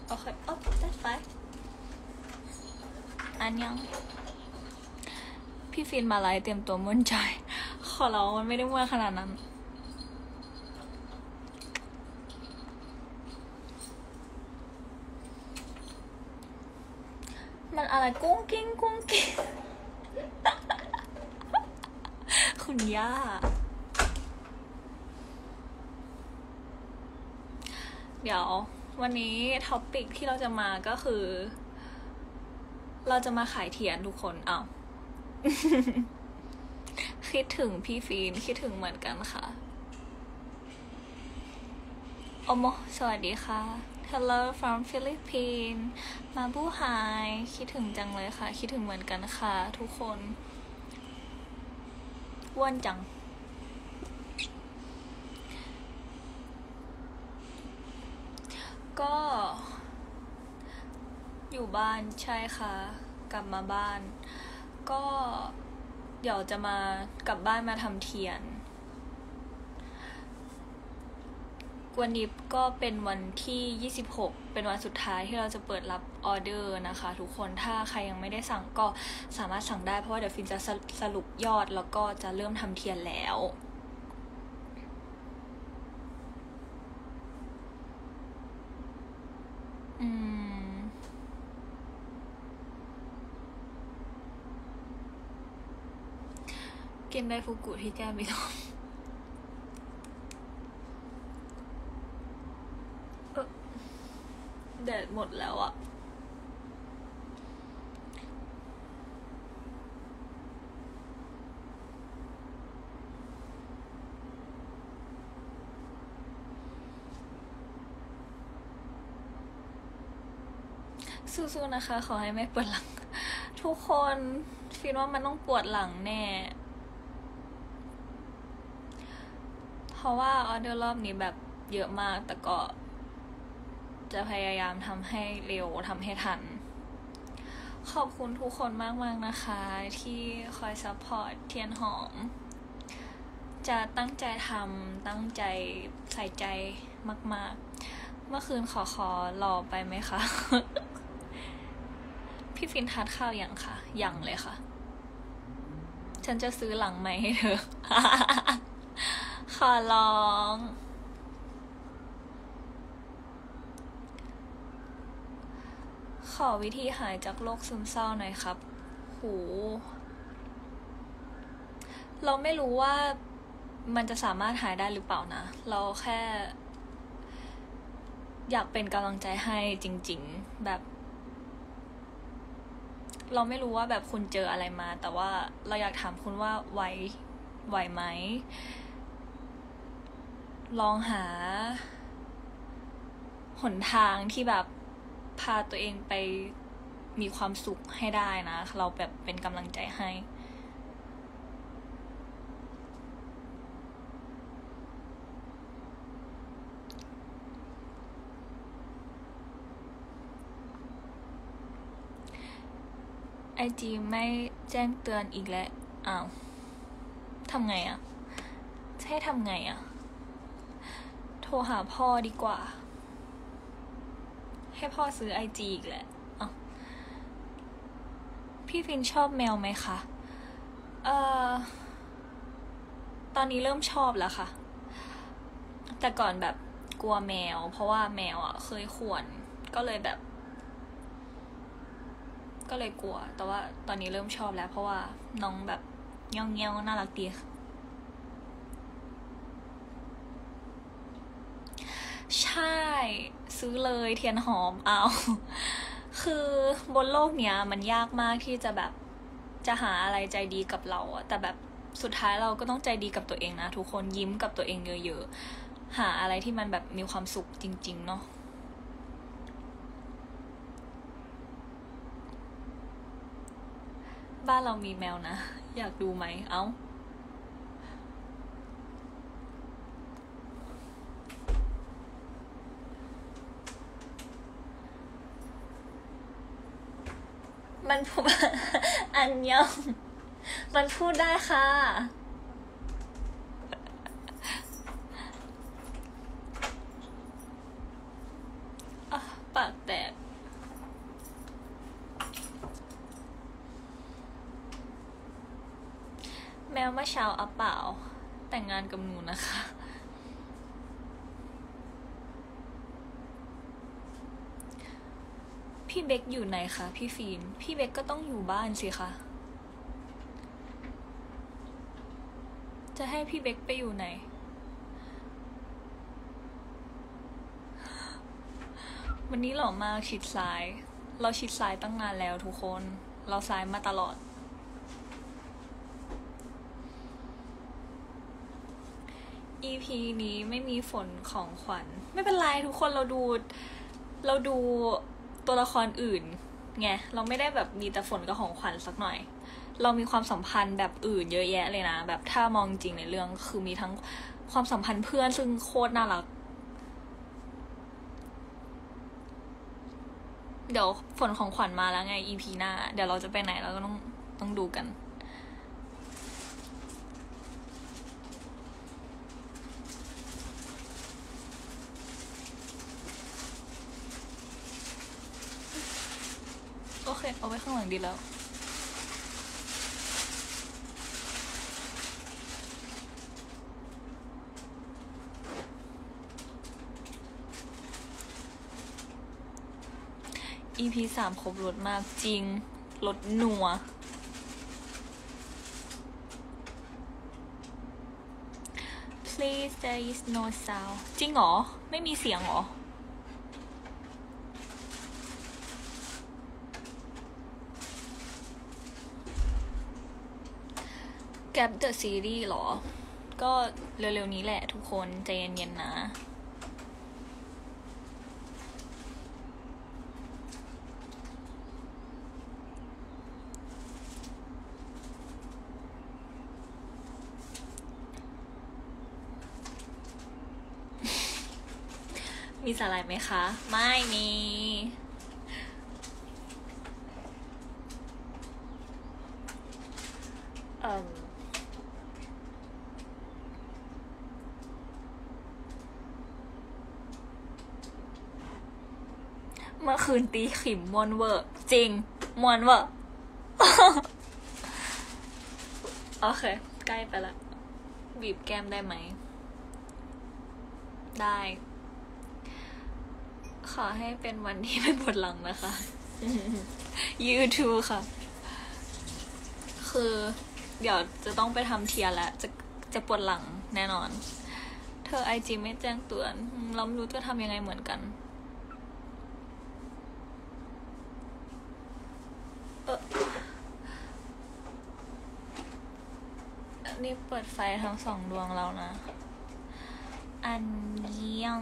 โอเคโอ้ได้ไปอันยังพี่ฟินมาไลฟ์เตรียมตัวมั่นใจขอร้องมันไม่ได้มั่วขนาดนั้นมันอะไรกุ้งกิ้งกุ้งกิ้งคุณย่าเดี๋ยววันนี้ท็อปปิกที่เราจะมาก็คือเราจะมาขายเทียนทุกคนอ้าว คิดถึงพี่ฟีนคิดถึงเหมือนกันค่ะโอโมสวัสดีค่ะ Hello from Philippines มาบูไฮคิดถึงจังเลยค่ะคิดถึงเหมือนกันค่ะทุกคนอ้วนจังก็อยู่บ้านใช่ค่ะกลับมาบ้านก็เดี๋ยวจะมากลับบ้านมาทำเทียนวันนี้ก็เป็นวันที่26เป็นวันสุดท้ายที่เราจะเปิดรับออเดอร์นะคะทุกคนถ้าใครยังไม่ได้สั่งก็สามารถสั่งได้เพราะว่าเดี๋ยวฟินจะสรุปยอดแล้วก็จะเริ่มทำเทียนแล้วกินไดฟุกุที่แก้มไม่ต้องแดดหมดแล้วอะสู้ๆนะคะขอให้ไม่ปวดหลังทุกคนฟินว่ามันต้องปวดหลังแน่เพราะว่าออเดอร์รอบนี้แบบเยอะมากแต่ก็จะพยายามทำให้เร็วทำให้ทันขอบคุณทุกคนมากๆนะคะที่คอยซัพพอร์ตเทียนหอมจะตั้งใจทำตั้งใจใส่ใจมากๆเมื่อคืนขอรอไปไหมคะ พี่ฟินทานข้าวยังค่ะยังเลยค่ะฉันจะซื้อหลังไม้ให้เธอ ขอร้องขอวิธีหายจากโรคซึมเศร้าหน่อยครับโหเราไม่รู้ว่ามันจะสามารถหายได้หรือเปล่านะเราแค่อยากเป็นกำลังใจให้จริงๆแบบเราไม่รู้ว่าแบบคุณเจออะไรมาแต่ว่าเราอยากถามคุณว่าไหวไหมลองหาหนทางที่แบบพาตัวเองไปมีความสุขให้ได้นะเราแบบเป็นกำลังใจให้IG ไม่แจ้งเตือนอีกแล้วอ้าวทำไงอะให้ทำไงอะโทรหาพ่อดีกว่าให้พ่อซื้อ IG อีกแหละพี่ฟินชอบแมวไหมคะตอนนี้เริ่มชอบแล้วค่ะแต่ก่อนแบบกลัวแมวเพราะว่าแมวอ่ะเคยข่วนก็เลยแบบก็เลยกลัวแต่ว่าตอนนี้เริ่มชอบแล้วเพราะว่าน้องแบบเงี้ยวน่ารักดีใช่ซื้อเลยเทียนหอมเอาคือบนโลกเนี้ยมันยากมากที่จะแบบจะหาอะไรใจดีกับเราอะแต่แบบสุดท้ายเราก็ต้องใจดีกับตัวเองนะทุกคนยิ้มกับตัวเองเยอะๆหาอะไรที่มันแบบมีความสุขจริงๆเนาะบ้านเรามีแมวนะอยากดูไหมเอ้ามันพูด อันยองมันพูดได้ค่ะปากแตกเมื่อเช้าอัปเปล่าแต่งงานกับหนูนะคะ พี่เบคอยู่ไหนคะพี่ฟีนพี่เบคก็ต้องอยู่บ้านสิคะจะให้พี่เบคไปอยู่ไหนวันนี้หล่อมากชิดซ้ายเราชิดซ้ายตั้งนานแล้วทุกคนเราซ้ายมาตลอด EP นี้ไม่มีฝนของขวัญไม่เป็นไรทุกคนเราดูตัวละครอื่นไงเราไม่ได้แบบมีแต่ฝนกับของขวัญสักหน่อยเรามีความสัมพันธ์แบบอื่นเยอะแยะเลยนะแบบถ้ามองจริงในเรื่องคือมีทั้งความสัมพันธ์เพื่อนซึ่งโคตรน่ารักเดี๋ยวฝนของขวัญมาแล้วไง EP หน้าเดี๋ยวเราจะไปไหนเราก็ต้องดูกันโอเคเอาไว้ข้างหลังดีแล้ว EP 3ครบรถมากจริงรถนัว Please there is no sound จริงเหรอไม่มีเสียงเหรอแกปเดอะซีรีส์เหรอก็เร็วๆนี้แหละทุกคนใจเย็นๆนะมีสาระไหมคะไม่มีเมื่อคืนตีขิมมวนเวอร์จริงมวนเวอร์ โอเคใกล้ไปละบีบแก้มได้ไหมได้ขอให้เป็นวันที่ไม่ปวดหลังนะคะ You too ค่ะคือเดี๋ยวจะต้องไปทำเทียร์แล้วจะปวดหลังแน่นอนเธอ IG ไม่แจ้งเตือนเราไม่รู้จะทำยังไงเหมือนกันนี่เปิดไฟทั้ง2 ดวงแล้วนะอันยัง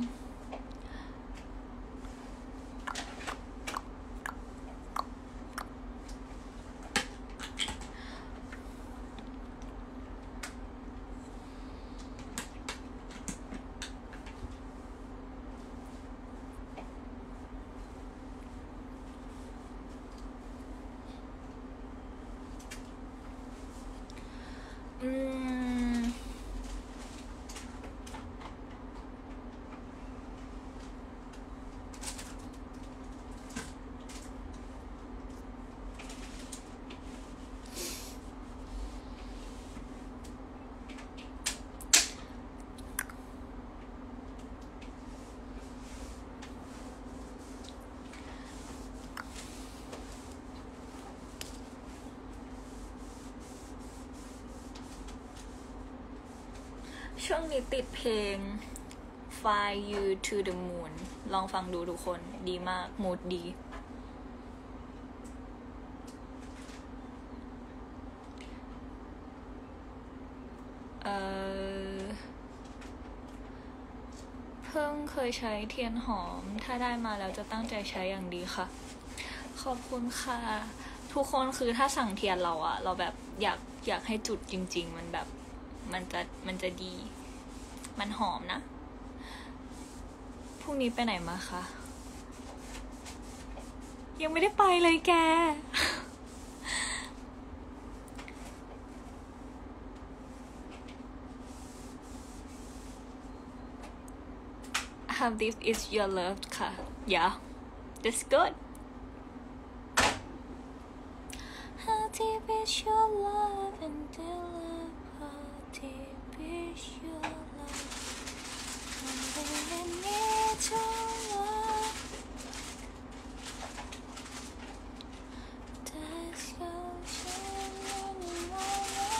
ช่วงนี้ติดเพลง Fly You to the Moon ลองฟังดูทุกคนดีมากมูดดีเพิ่งเคยใช้เทียนหอมถ้าได้มาแล้วจะตั้งใจใช้อย่างดีค่ะขอบคุณค่ะทุกคนคือถ้าสั่งเทียนเราอะเราแบบอยากให้จุดจริงๆมันแบบมันจะดีมันหอมนะพรุ่งนี้ไปไหนมาคะยังไม่ได้ไปเลยแก Have this is your love ค่ะ Yeah that's good หาก deep is your love and how deep is your love I need to love that's ocean in my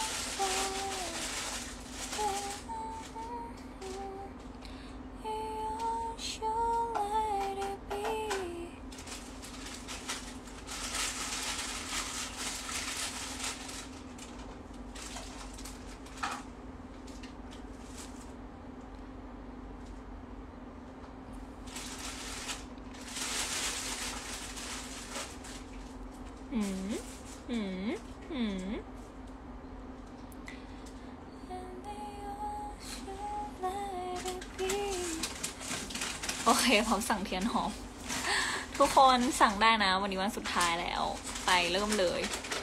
โอเคพร้อมสั่งเทียนหอมทุกคนสั่งได้นะวันนี้วันสุดท้ายแล้วไปเริ่มเลย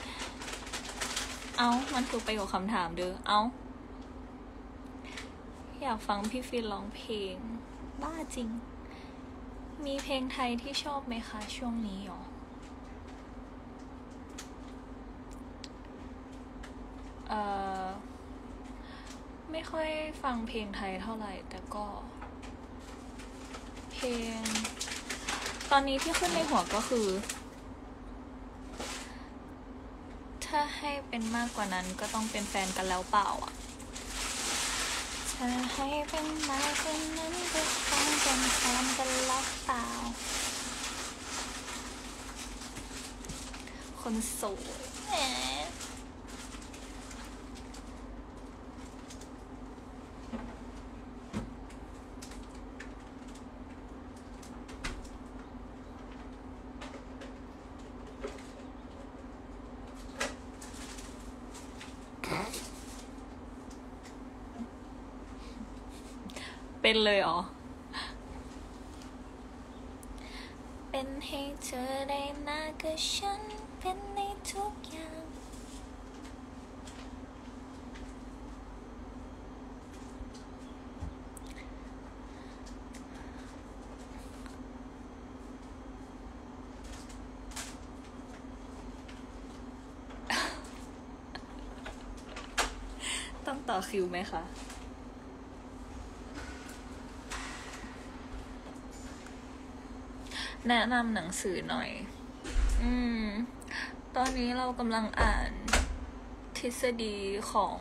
มันคือประโยคคำถามเด้ออยากฟังพี่ฟินร้องเพลงบ้าจริงมีเพลงไทยที่ชอบไหมคะช่วงนี้หรอไม่ค่อยฟังเพลงไทยเท่าไหร่แต่ก็เพลงตอนนี้ที่ขึ้นในหัวก็คือถ้าให้เป็นมากกว่านั้นก็ต้องเป็นแฟนกันแล้วเปล่าถ้าให้เป็นมากกว่านั้นก็ต้องเป็นแฟนกันแล้วเปล่าคนสวยเป็นเลยเหรอเป็นให้เธอได้มากกว่าฉันเป็นในทุกอย่างต้องต่อคิวไหมคะแนะนำหนังสือหน่อยตอนนี้เรากำลังอ่านทฤษฎีของ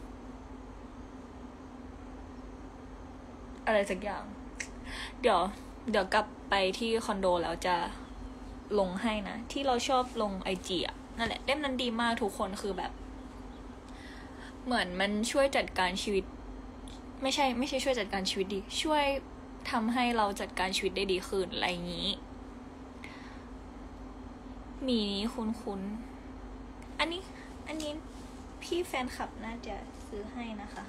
อะไรสักอย่างเดี๋ยวกลับไปที่คอนโดแล้วจะลงให้นะที่เราชอบลง IG นั่นแหละเล่มนั้นดีมากทุกคนคือแบบเหมือนมันช่วยจัดการชีวิตไม่ใช่ช่วยจัดการชีวิตดีช่วยทำให้เราจัดการชีวิตได้ดีขึ้นอะไรอย่างนี้มีนี้คุ้นอันนี้พี่แฟนคลับน่าจะซื้อให้นะคะ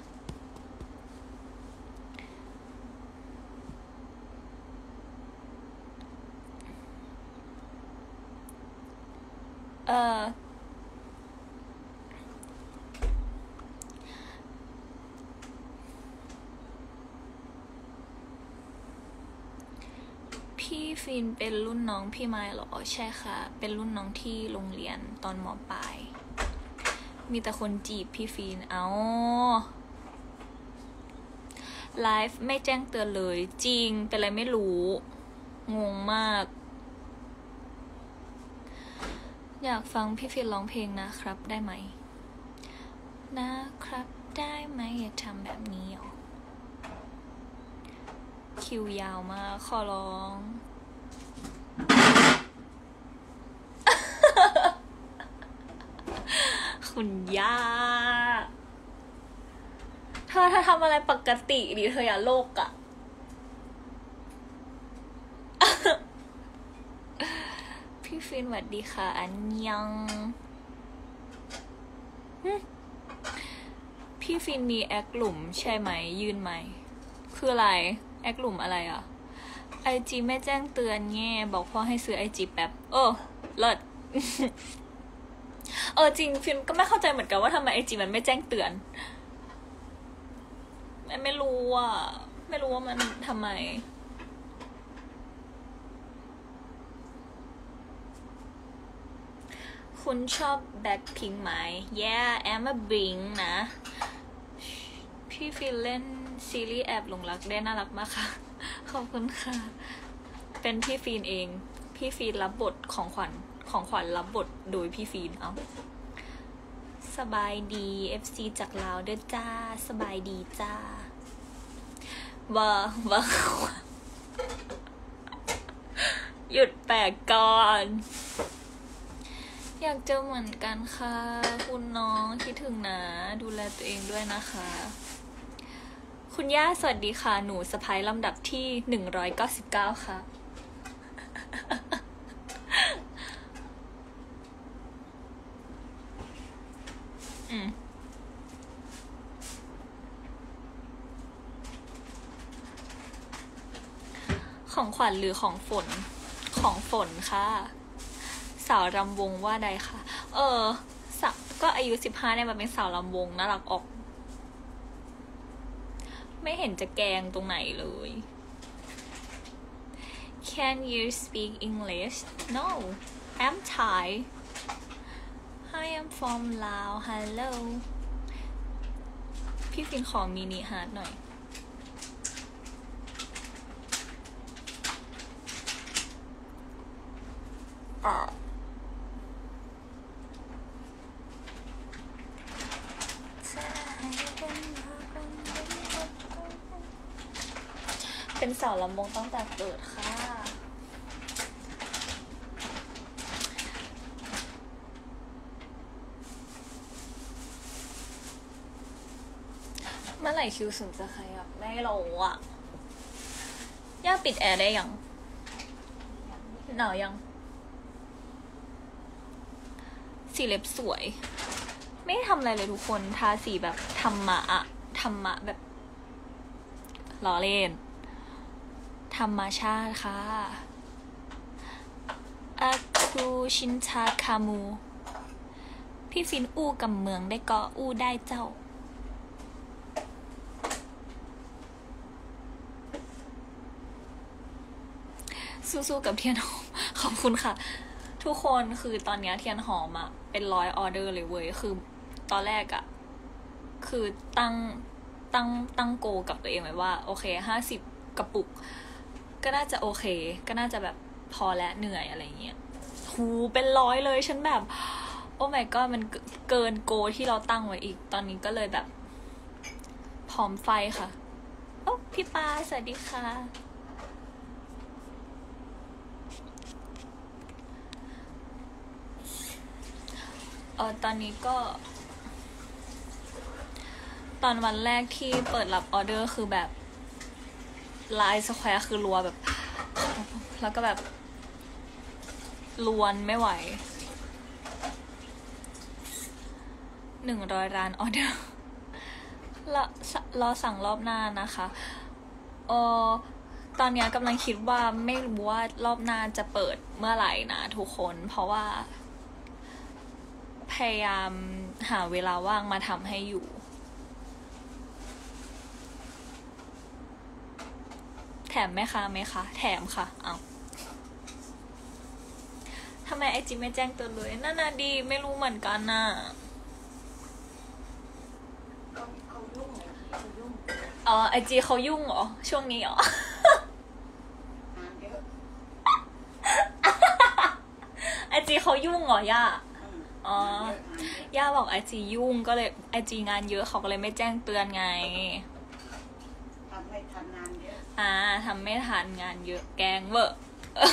พี่ฟินเป็นรุ่นน้องพี่ไม้เหรอใช่ค่ะเป็นรุ่นน้องที่โรงเรียนตอนม.ปลายมีแต่คนจีบพี่ฟินไลฟ์ไม่แจ้งเตือนเลยจริงเป็นอะไรไม่รู้งงมากอยากฟังพี่ฟินร้องเพลงนะครับได้ไหมนะครับได้ไหมอย่าทำแบบนี้หรอคิวยาวมากขอร้องคุณย่าเธอทำอะไรปกติดิเธออย่าโลกอะพี่ฟินสวัสดีค่ะอันยังพี่ฟินมีแอคหลุมใช่ไหมยืนไหมคืออะไรแอคหลุมอะไรอ่ะ IG ไม่แจ้งเตือนแง่บอกพ่อให้ซื้อ IG แป๊บเลิศ จริงฟินก็ไม่เข้าใจเหมือนกันว่าทำไม IG มันไม่แจ้งเตือนไม่รู้ว่ามันทำไมคุคุณชอบแบ็คพิงค์ไหม Yeah I'm a Blink นะ พี่ฟิลเล่นซีรีส์แอบหลงรักได้น่ารักมากค่ะ ขอบคุณค่ะ เป็นพี่ฟีนเอง พี่ฟีนรับบทของขวัญรับบทโดยพี่ฟีนเอาสบายดี FC จากลาวเด้อจ้าสบายดีจ้าว่า หยุดแปลกก่อน อยากเจอเหมือนกันค่ะคุณน้องคิดถึงนะดูแลตัวเองด้วยนะคะคุณย่าสวัสดีค่ะหนูสะพ้ายลำดับที่199ค่ะของขวัญหรือของฝนของฝนค่ะสาวรำวงว่าใดค่ะก็อายุ15เนี่ยมันเป็นสาวรำวงน่ารักออกไม่เห็นจะแกงตรงไหนเลย Can you speak English? No, I'm Thai. Hi, I'm from Laos. Hello. พี่ฟินขอมินิฮาร์ดหน่อยเป็นสาวลำวงตั้งแต่เกิดค่ะเมื่อไหร่คิวสูงจะขยับไม่รู้อ่ะย่าปิดแอร์ได้ยังหนาวยังสีเล็บสวยไม่ทำอะไรเลยทุกคนทาสีแบบธรรมะแบบล้อเล่นธรรมชาติค่ะอาคูชินชาคามูพี่ฟินอู้กับเมืองได้ก็อู้ได้เจ้าสู้ๆกับเทียนหอมขอบคุณค่ะทุกคนคือตอนนี้เทียนหอมอะเป็น100 ออเดอร์เลยเว้ยคือตอนแรกอะคือตั้งโกกับตัวเองไว้ว่าโอเค50 กระปุกก็น่าจะโอเคก็น่าจะแบบพอและเหนื่อยอะไรเงี้ยหูเป็น100เลยฉันแบบโอ้ my god มันเกินโกที่เราตั้งไว้อีกตอนนี้ก็เลยแบบพร้อมไฟค่ะโอ้พี่ปาสวัสดีค่ะตอนนี้ก็ตอนวันแรกที่เปิดรับออเดอร์คือแบบไลน์สแควร์คือรัวแบบแล้วก็แบบลวนไม่ไหว100 ล้านออเดอร์รอสั่งรอบหน้านะคะตอนนี้กำลังคิดว่าไม่รู้ว่ารอบหน้าจะเปิดเมื่อไหร่นะทุกคนเพราะว่าพยายามหาเวลาว่างมาทำให้อยู่แถมไหมคะแถมค่ะเอาทำไมไอจีไม่แจ้งเตือนเลยน่าดีไม่รู้เหมือนกันน่ะไอจีเขายุ่งเหรอช่วงนี้เหรอไอจีเขายุ่งเหรอย่าย่าบอกไอจียุ่งก็เลยไอจีงานเยอะเขาก็เลยไม่แจ้งเตือนไงทำไม่ทันงานเยอะทำไม่ทันงานเยอะแกงเวอร์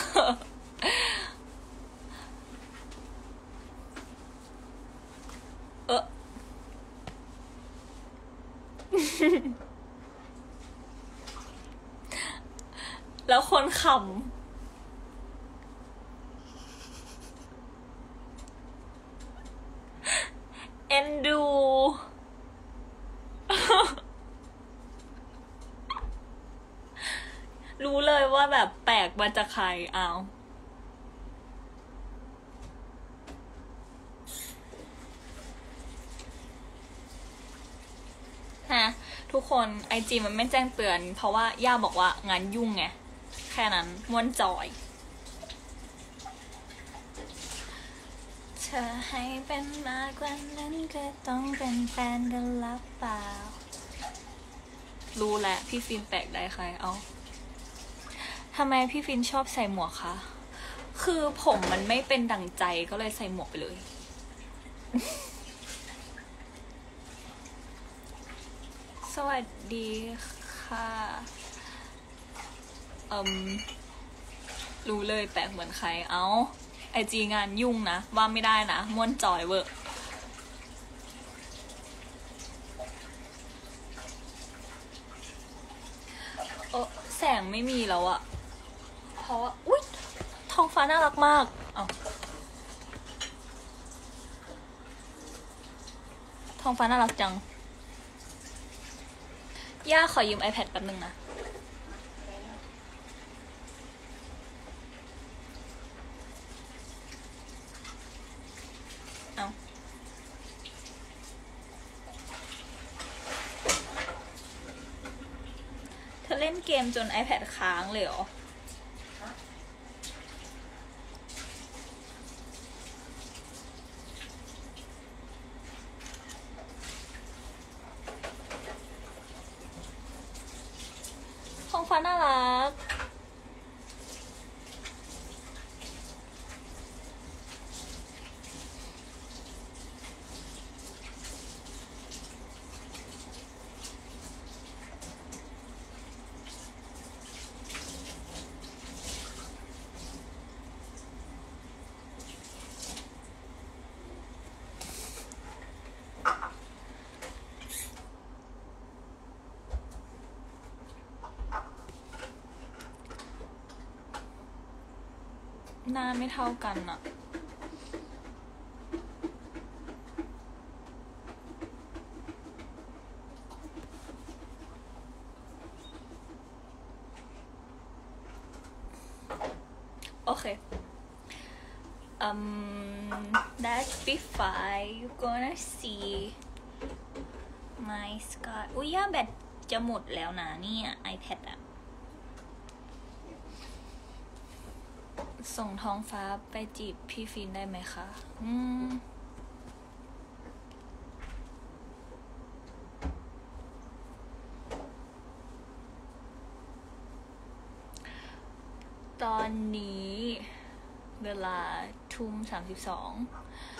แล้วคนขำเอ็นดู รู้เลยว่าแบบแปลกมาจากใครเอาฮะทุกคนไอจีมันไม่แจ้งเตือนเพราะว่าย่าบอกว่างานยุ่งไงแค่นั้นม้วนจอยธอให้เป็นมากกว่านั้นก็ต้องเป็นแฟนกันหรือเปล่ารู้แหละพี่ฟินแปลกได้ใครเอาทำไมพี่ฟินชอบใส่หมวกคะคือผมมันไม่เป็นดั่งใจก็เลยใส่หมวกไปเลยสวัสดีค่ะรู้เลยแปลกเหมือนใครเอาไอจีงานยุ่งนะว่าไม่ได้นะม่วนจอยเวอร์แสงไม่มีแล้วอะเพราะว่าอุ๊ยท้องฟ้าน่ารักมากเอาท้องฟ้าน่ารักจังย่าขอยืม iPad แป๊บนึงนะเอาเธอเล่นเกมจน iPad ค้างเลยเหรอท้องฟ้าน่ารักหน้าไม่เท่ากันอะโอเคthat's be fine you gonna see my sky อุ้ยย่าแบตจะหมดแล้วนะเนี่ย iPad อะส่งท้องฟ้าไปจีบพี่ฟินได้ไหมคะตอนนี้เวลา20:32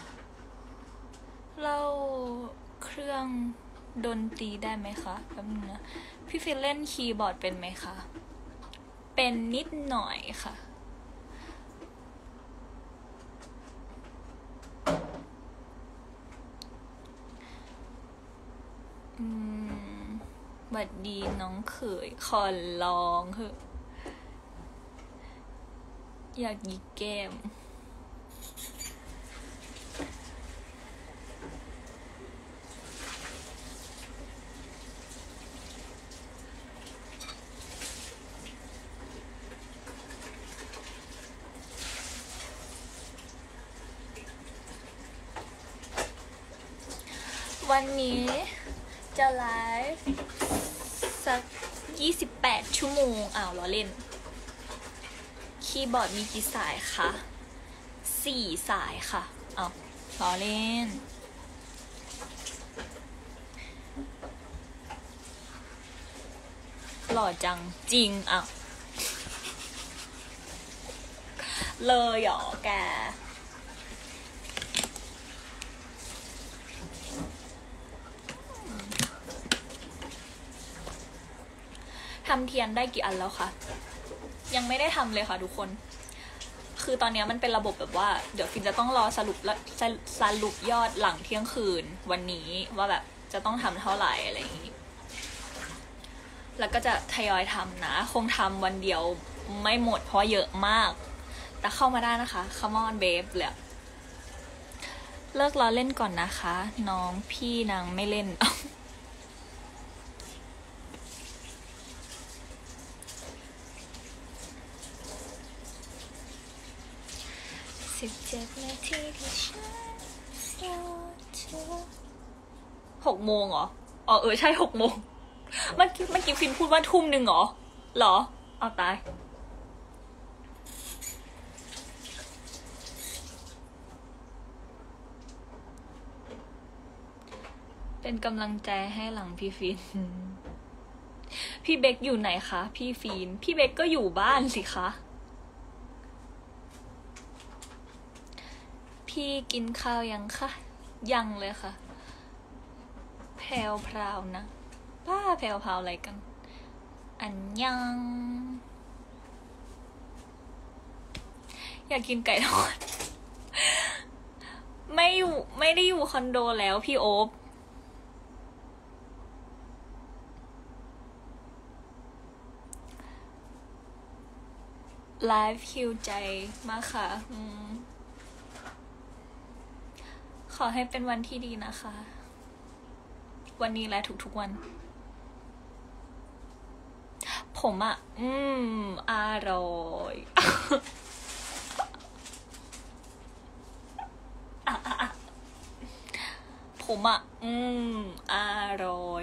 เราเครื่องดนตรีได้ไหมคะแป๊บนึงนะพี่ฟินเล่นคีย์บอร์ดเป็นไหมคะเป็นนิดหน่อยค่ะบัดดีน้องเขยขอร้องเถอะอยากหยิกแก้มวันนี้จะไลฟ์สัก28 ชั่วโมงล้อเล่นคีย์บอร์ดมีกี่สายคะ4 สายค่ะล้อเล่นหล่อจังจริงเลยเหรอแกทำเทียนได้กี่อันแล้วคะยังไม่ได้ทำเลยค่ะทุกคนคือตอนนี้มันเป็นระบบแบบว่าเดี๋ยวฟินจะต้องรอสรุปยอดหลังเที่ยงคืนวันนี้ว่าแบบจะต้องทำเท่าไหร่อะไรอย่างนี้แล้วก็จะทยอยทำนะคงทำวันเดียวไม่หมดเพราะเยอะมากแต่เข้ามาได้นะคะ Come on babe เลยเลิกล้อเล่นก่อนนะคะน้องพี่นางไม่เล่น17 นาทีที่ฉันรอเธอ6 โมงเหรอใช่6 โมงเมื่อกี้ฟินพูดว่าทุ่ม 1เหรอเอาตายเป็นกำลังใจให้หลังพี่ฟิน พี่เบคอยู่ไหนคะพี่ฟิน พี่เบคก็อยู่บ้านสิคะ พี่กินข้าวยังคะยังเลยค่ะ แพรวพราวนะป้าแพรวพราวอะไรกัน อันยัง อยากกินไก่ทอด ไม่ได้อยู่คอนโดแล้วพี่โอ๊บไลฟ์ฮิวใจมากค่ะขอให้เป็นวันที่ดีนะคะ วันนี้และทุกๆวัน ผมอ่ะ อร่อย ผมอ่ะ อร่อย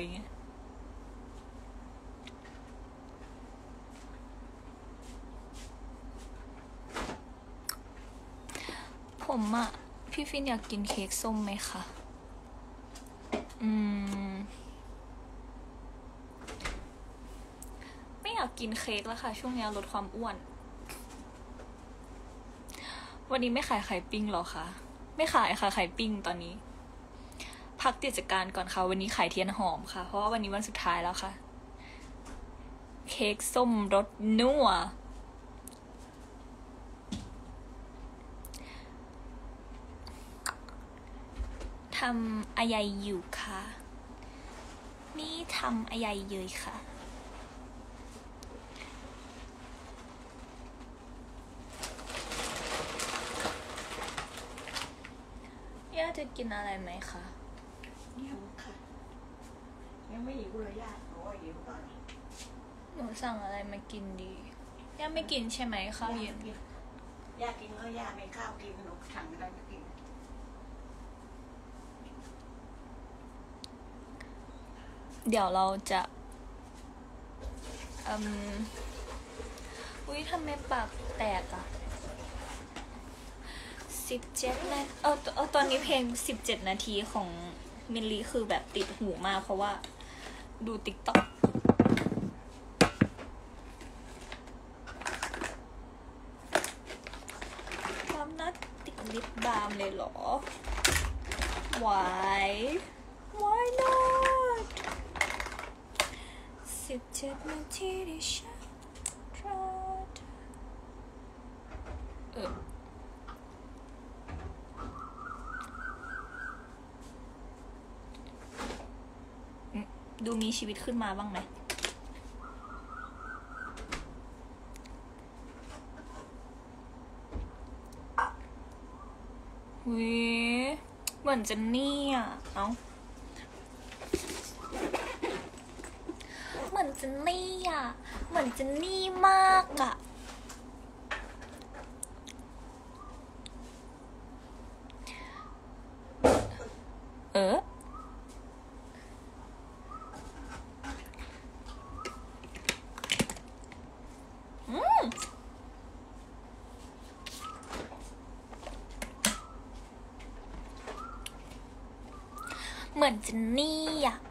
ผมอ่ะ พี่ฟินอยากกินเค้กส้มไหมคะไม่อยากกินเค้กแล้วค่ะ ช่วงนี้ลดความอ้วน วันนี้ไม่ขายไข่ปิ้งหรอคะไม่ขายค่ะไข่ปิ้งตอนนี้ พักกิจการก่อนค่ะ วันนี้ขายเทียนหอมค่ะ เพราะว่าวันนี้วันสุดท้ายแล้วค่ะ เค้กส้มรสนัวทำอะไรอยู่คะนี่ทำอะไรอยู่ค่ะย่าจะกินอะไรไหมคะยังค่ะยังไม่หิวเลยย่าโอ้ยหิวตอนนี้หนูสั่งอะไรมากินดีย่าไม่กินใช่ไหมข้าวเย็นย่ากินก็ย่าไม่ข้าวกินหนูสั่งอะไรมากินเดี๋ยวเราจะอุ๊ยทำไมปากแตกอ่ะ17นาทีตอนนี้เพลง17นาทีของมิลลี่คือแบบติดหูมากเพราะว่าดูติ๊กต็อกความน่าติดลิปบาล์มเลยเหรอ Why not 17นาทีที่ฉันรอดูมีชีวิตขึ้นมาบ้างไหมเหมือนจะนี่อ่ะเหมือนจะนี่อ่ะเหมือนจะนี่มากอ่ะเหมือนจะนี่อ่ะ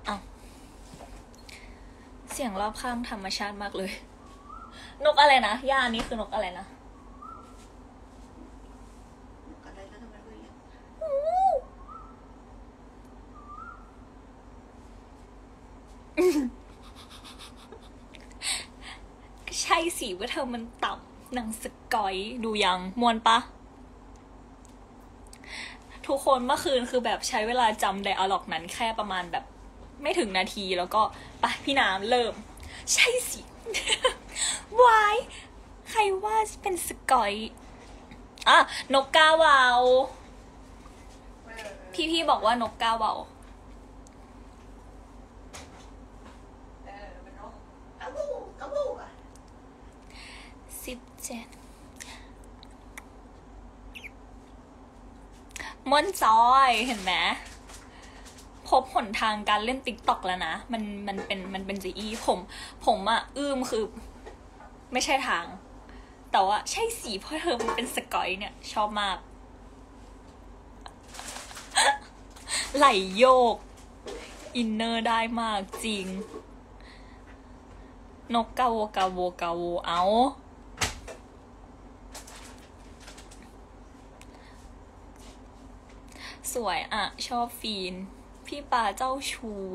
เสียงรอบข้างธรรมชาติมากเลยนกอะไรนะย่านี้คือนกอะไรนะก็ใช่สิว่าเธอมันต่ำนางสกอยดูยังมวนปะทุกคนเมื่อคืนคือแบบใช้เวลาจำไดอะล็อกนั้นแค่ประมาณแบบไม่ถึงนาทีแล้วก็ไปพี่น้ำเริ่มใช่สิ วายใครว่าเป็นสกอยนกกาวาวพี่บอกว่านกกาวาว17ม่อนจอยเห็นไหมพบหนทางการเล่นติ๊กต็อกแล้วนะมันเป็นจีอีผมอ่ะคือไม่ใช่ทางแต่ว่าใช่สีเพราะเธอมันเป็นสกอยเนี่ยชอบมากไหลโยกอินเนอร์ได้มากจริง นกกาโวกาโวกาโวเอาสวยอะชอบฟีน พี่ปาเจ้าชู้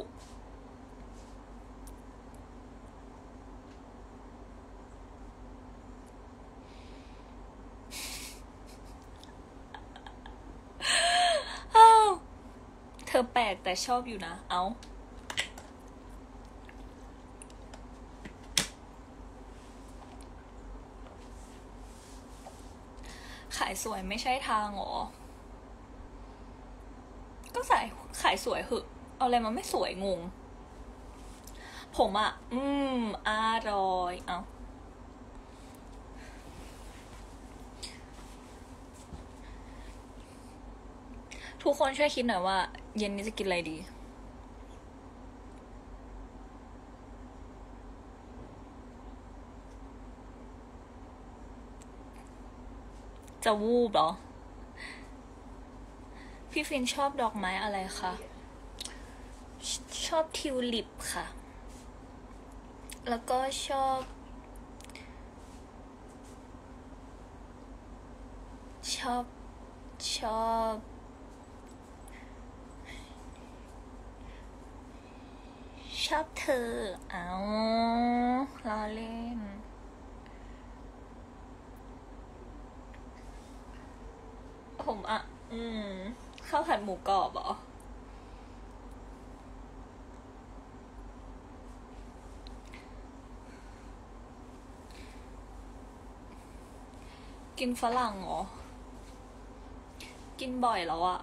อ้าวเธอแปลกแต่ชอบอยู่นะ เอาขายสวยไม่ใช่ทางหรอ ก็ขายสวยเหอะ เอาอะไรมาไม่สวยงง ผมอะอร่อย เอาทุกคนช่วยคิดหน่อยว่า เย็นนี้จะกินอะไรดี จะวูบเหรอ พี่ฟินชอบดอกไม้อะไรคะ ชอบทิวลิปค่ะ แล้วก็ชอบชอบเธอ เอาล้อเล่น ผมอ่ะ ข้าวผัดหมูกรอบเหรอ กินฝรั่งเหรอ กินบ่อยแล้วอะ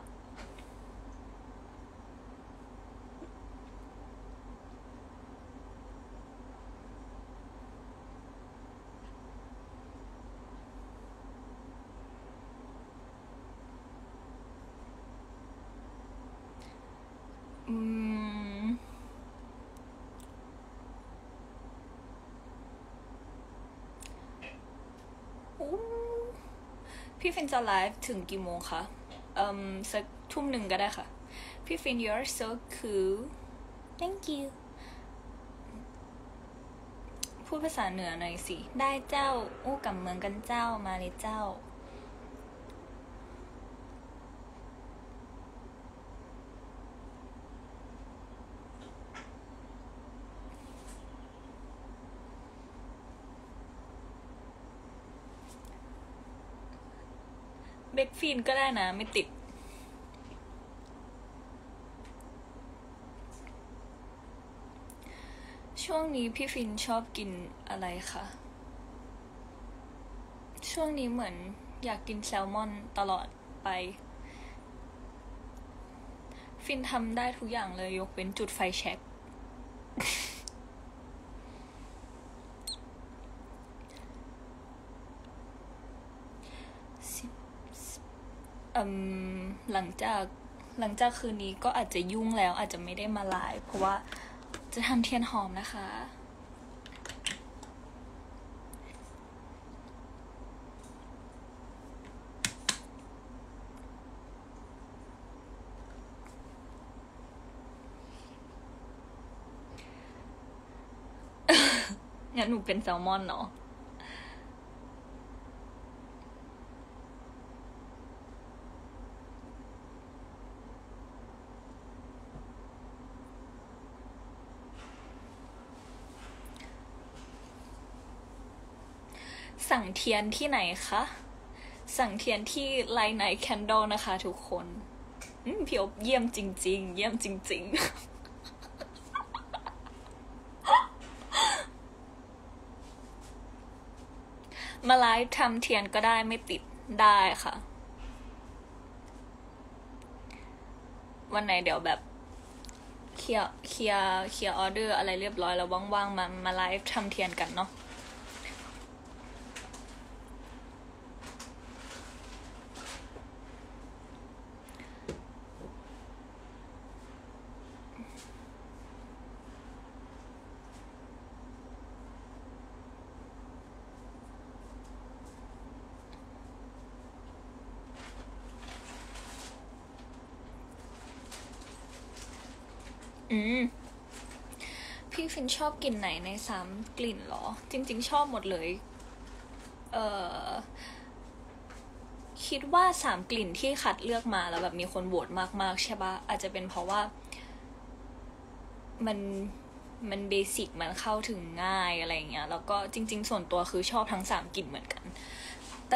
พี่ฟินจะไลฟ์ถึงกี่โมงคะสักทุ่มหนึ่งก็ได้ค่ะ พี่ฟิน you're so cool thank you พูดภาษาเหนือหน่อยสิ ได้เจ้าอู้กับเมืองกันเจ้ามาเลยเจ้า เบคฟินก็ได้นะไม่ติด ช่วงนี้พี่ฟินชอบกินอะไรคะ ช่วงนี้เหมือนอยากกินแซลมอนตลอดไป ฟินทำได้ทุกอย่างเลยยกเว้นจุดไฟแช็กหลังจากคืนนี้ก็อาจจะยุ่งแล้วอาจจะไม่ได้มาไลฟ์เพราะว่าจะทำเทียนหอมนะคะ งั้นหนูเป็นแซลมอนเนาะสั่งเทียนที่ไหนคะ สั่งเทียนที่ Light Night Candle นะคะทุกคนพี่อบเยี่ยมจริงๆ เยี่ยมจริงๆ มาไลฟ์ทำเทียนก็ได้ไม่ติดได้ค่ะ วันไหนเดี๋ยวแบบเคลียร์ออเดอร์อะไรเรียบร้อยแล้วว่างๆมาไลฟ์ทำเทียนกันเนาะอืมพี่ฟินชอบกลิ่นไหนใน3 กลิ่นเหรอ จริงๆชอบหมดเลย เอ่อคิดว่า3 กลิ่นที่คัดเลือกมาแล้วแบบมีคนโหวตมากๆใช่ปะอาจจะเป็นเพราะว่ามันเบสิกมันเข้าถึงง่ายอะไรเงี้ยแล้วก็จริงๆส่วนตัวคือชอบทั้ง3 กลิ่นเหมือนกัน